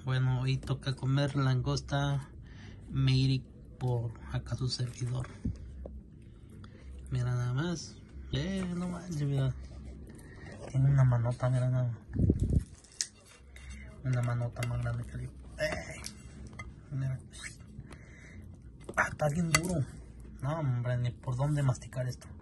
Bueno, hoy toca comer langosta Meiri por acá su servidor. Mira nada más. No manches, mira. Tiene una manota, mira nada más. Una manota más grande que yo. Mira. Está bien duro. No, hombre, ni por dónde masticar esto.